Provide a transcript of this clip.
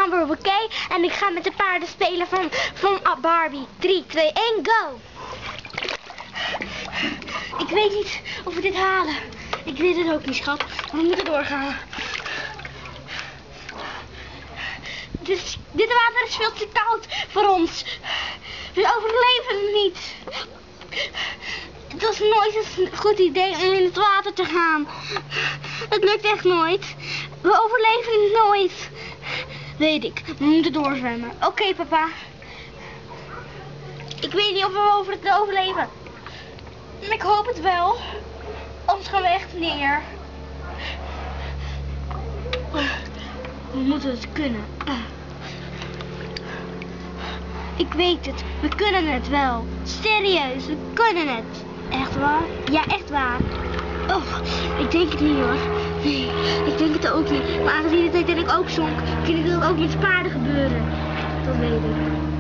gaan we op oké. En ik ga met de paarden spelen van Barbie. 3, 2, 1, go! Ik weet niet of we dit halen. Ik weet het ook niet, schat. Maar we moeten doorgaan. Dit water is veel te koud voor ons. We overleven het niet. Het was nooit een goed idee om in het water te gaan. Het lukt echt nooit. We overleven het nooit. Weet ik. We moeten doorzwemmen. Oké, papa. Ik weet niet of we het overleven. Maar ik hoop het wel. Anders gaan we echt neer. We moeten het kunnen. Ik weet het. We kunnen het wel. Serieus, we kunnen het. Echt waar? Ja, echt waar. Oh, ik denk het niet hoor. Nee, ik denk het ook niet. Maar aangezien het uiteindelijk ook zonk, kan het ook met paarden gebeuren. Dat weet ik.